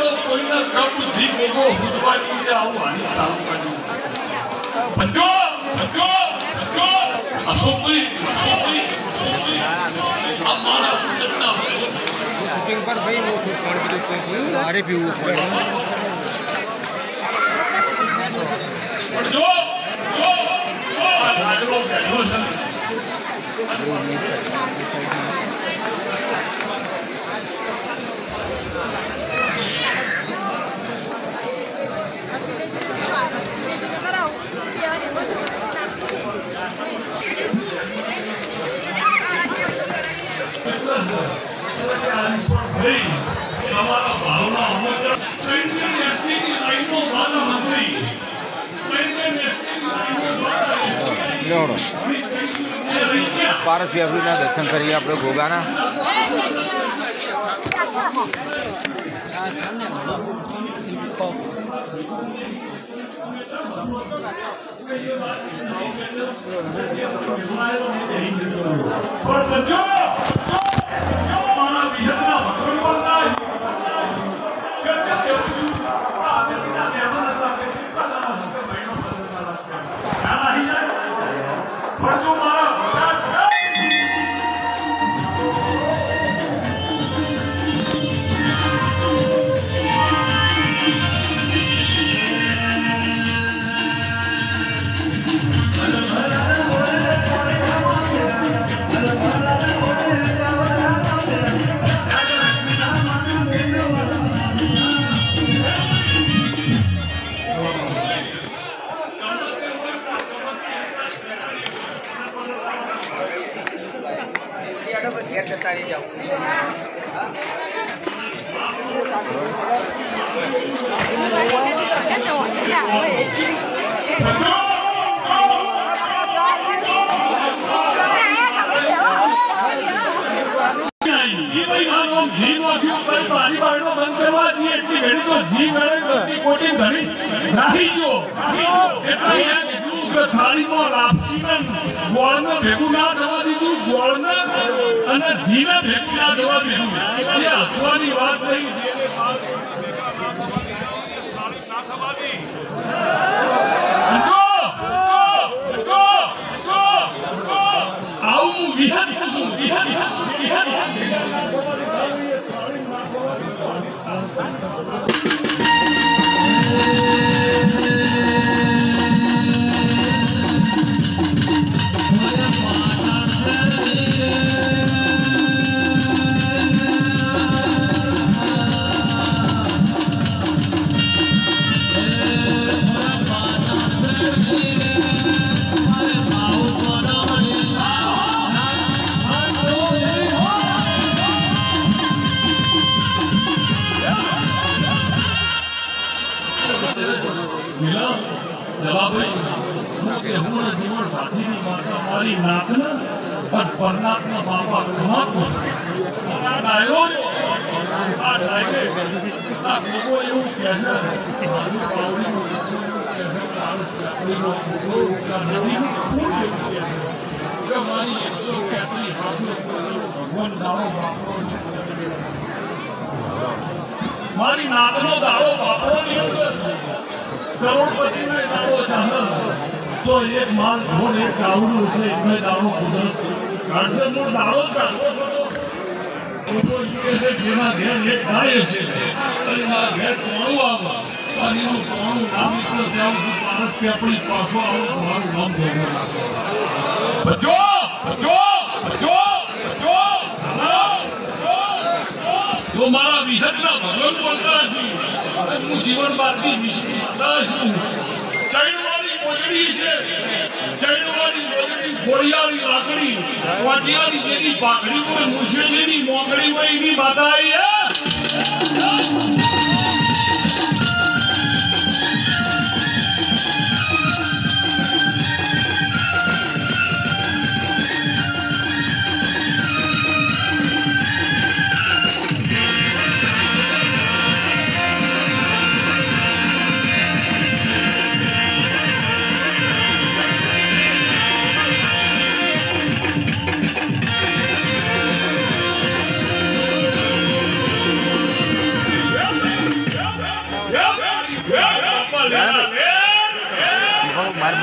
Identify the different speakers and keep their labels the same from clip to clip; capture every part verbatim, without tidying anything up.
Speaker 1: કોઈના કબુદ્ધિ ભેગો ભૂતવાની જે આવું હાની ચાલુ કર્યું બચો બચો બચો અસોપી અસોપી અસોપી અમારા પૂજનના
Speaker 2: શૂટિંગ પર ભાઈ નો કોણ કીધું મારે પીવું પડે
Speaker 1: પણ જો જો જો આગળ બેઠો છે हमारा भावना हमेशा सैन्य नेशनल की लाइनों वाला मंत्री सैन्य नेशनल की लाइनों
Speaker 2: પારસ વ્યાપરીના દર્શન કરીએ આપણે ઘોઘાના થાળીમાં લાપસી ગોળને ભેગું ના થવા દીધું ગોળને અને જીને ભેગું ના થવા દીધું એ હસવાની વાત નહીં આવું વિહન છું વિહન વિહન પરમાત્મા બાપા કમાતો આ ડાયરો આ ડાયરે આ લોકો એવું કહે મારી નાતનો દાડો બાપરો ની અંદર કરોડપતિ ને દાડો ચાહે તો એક માલ ઘોડ એક ગાવડું છે એટલે દાડો કુદરત કાઢશે મૂળ દાડો જ કાઢવો છો લોકો કહે છે જેના ઘેર એક ગાય છે અને મારા ઘેર કોણું આવે અને એનું કોણું નામ મિત્રો ત્યાં સુધી પારસ કે આપણી પાછો આવું તમારું નામ ભેગું બચો બચો બચો બચો તો મારા વિહતના ભગવાન બોલતા નથી હું જીવન બાદની વિશેષતા છું ચૈણવાળી મોજડી છે ચૈણવાળી મોજડી ઘોડિયાળી લાકડી વાટિયાળી જેની પાઘડી હોય મુશે જેની મોકડી હોય એની માતા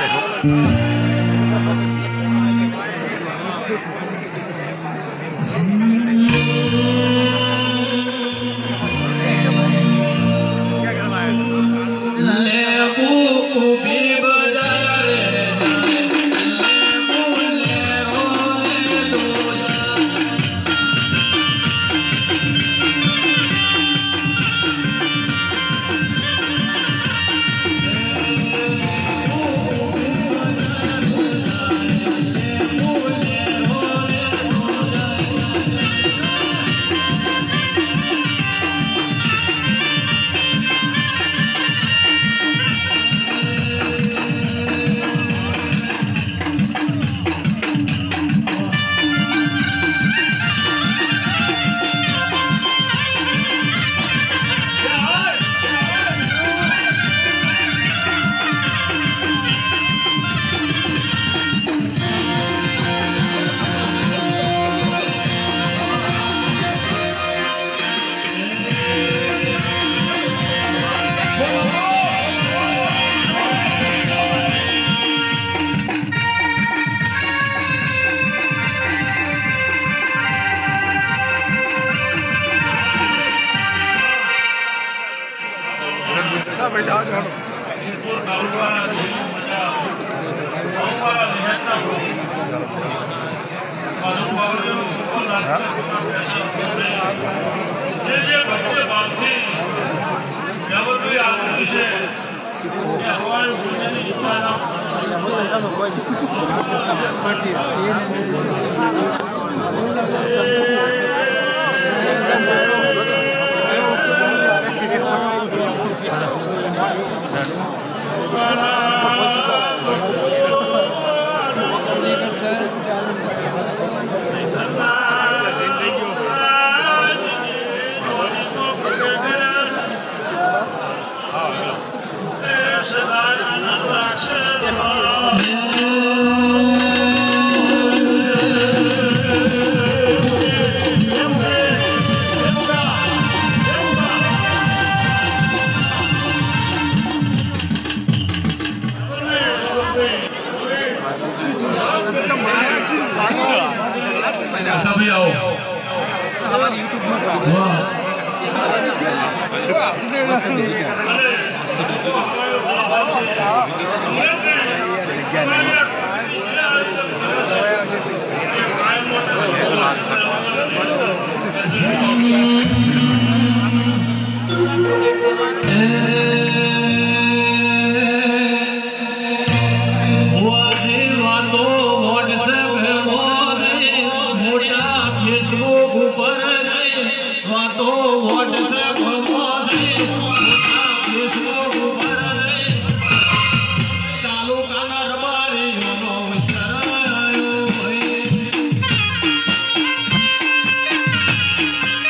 Speaker 3: Thank you.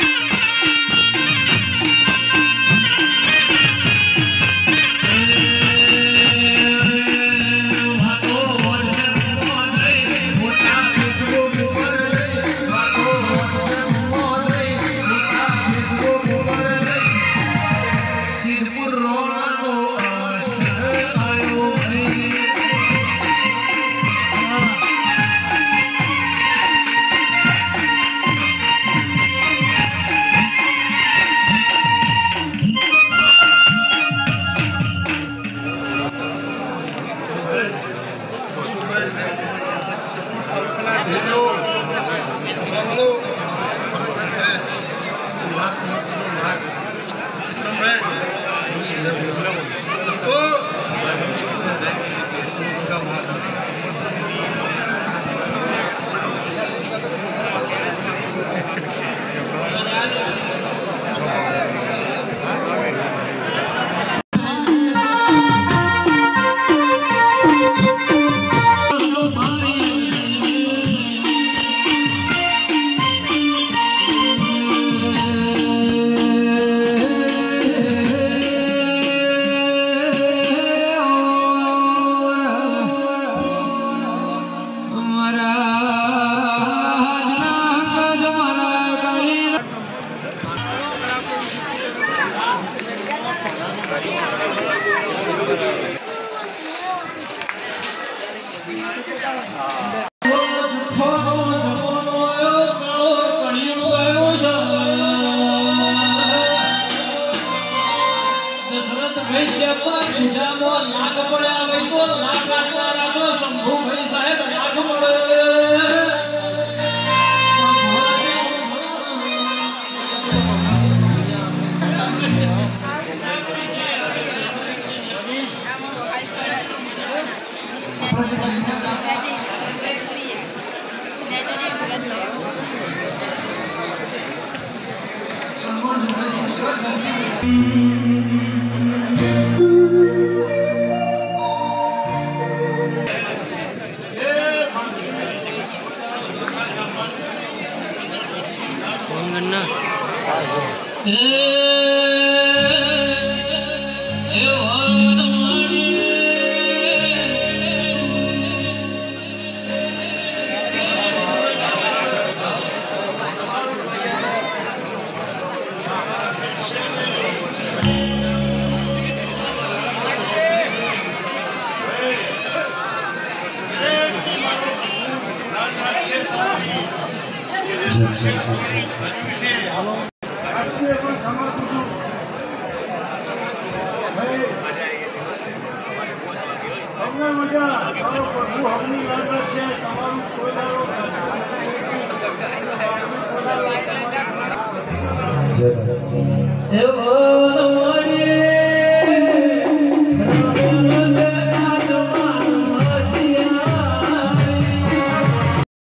Speaker 3: એવું